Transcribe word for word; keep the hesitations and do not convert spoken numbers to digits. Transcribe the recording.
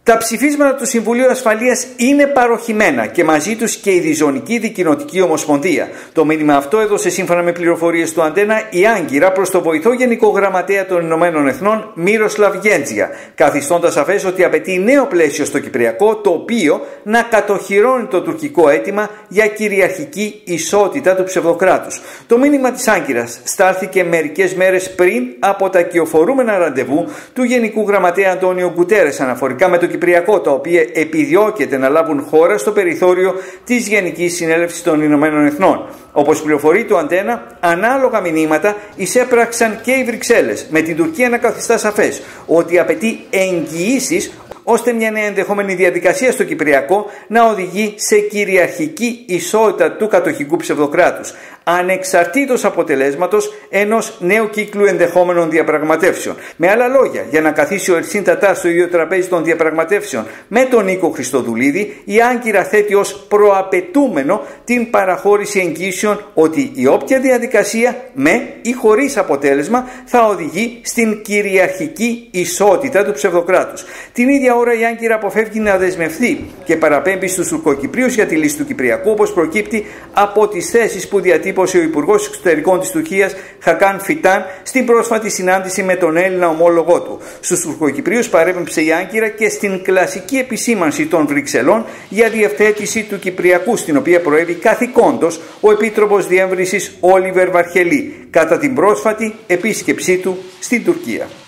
Τα ψηφίσματα του Συμβουλίου Ασφαλείας είναι παροχημένα και μαζί τους και η Διζωνική Δικοινοτική Ομοσπονδία. Το μήνυμα αυτό έδωσε σύμφωνα με πληροφορίες του Αντένα η Άγκυρα προς το βοηθό Γενικό Γραμματέα των Ηνωμένων Εθνών Μύροσλαβ Γέντζια, καθιστώντας σαφές ότι απαιτεί νέο πλαίσιο στο Κυπριακό, το οποίο να κατοχυρώνει το τουρκικό αίτημα για κυριαρχική ισότητα του ψευδοκράτους. Το μήνυμα της Άγκυρας στάλθηκε μερικές μέρες πριν από τα κυοφορούμενα ραντεβού του Γενικού Γραμματέα Αντώνιο Γκουτέρες αναφορικά με το Κυπριακό, τα οποία επιδιώκεται να λάβουν χώρα στο περιθώριο της Γενικής Συνέλευσης των Ηνωμένων Εθνών. Όπως πληροφορεί το Αντένα, ανάλογα μηνύματα εισέπραξαν και οι Βρυξέλλες, με την Τουρκία να καθιστά σαφές ότι απαιτεί εγγυήσεις ώστε μια νέα ενδεχόμενη διαδικασία στο Κυπριακό να οδηγεί σε κυριαρχική ισότητα του κατοχικού ψευδοκράτους, ανεξαρτήτως αποτελέσματος ενός νέου κύκλου ενδεχόμενων διαπραγματεύσεων. Με άλλα λόγια, για να καθίσει ο Ερσίν Τατάρ στο ίδιο τραπέζι των διαπραγματεύσεων με τον Νίκο Χριστοδουλίδη, η Άγκυρα θέτει ως προαπαιτούμενο την παραχώρηση εγγύσεων ότι η όποια διαδικασία, με ή χωρίς αποτέλεσμα, θα οδηγεί στην κυριαρχική ισότητα του ψευδοκράτους. Την ίδια ώρα η Άγκυρα αποφεύγει να δεσμευθεί και παραπέμπει στους Τουρκοκυπρίους για τη λύση του Κυπριακού, όπως προκύπτει από τις θέσεις που διατύπωσε ο Υπουργός Εξωτερικών της Τουρκίας Χακάν Φιτάν στην πρόσφατη συνάντηση με τον Έλληνα ομόλογό του. Στους Τουρκοκυπρίους παρέπεμψε η Άγκυρα και στην κλασική επισήμανση των Βρυξελών για διευθέτηση του Κυπριακού, στην οποία προέβη καθηκόντως ο Επίτροπος Διεύρυνσης Όλιβερ Βαρχελή κατά την πρόσφατη επίσκεψή του στην Τουρκία.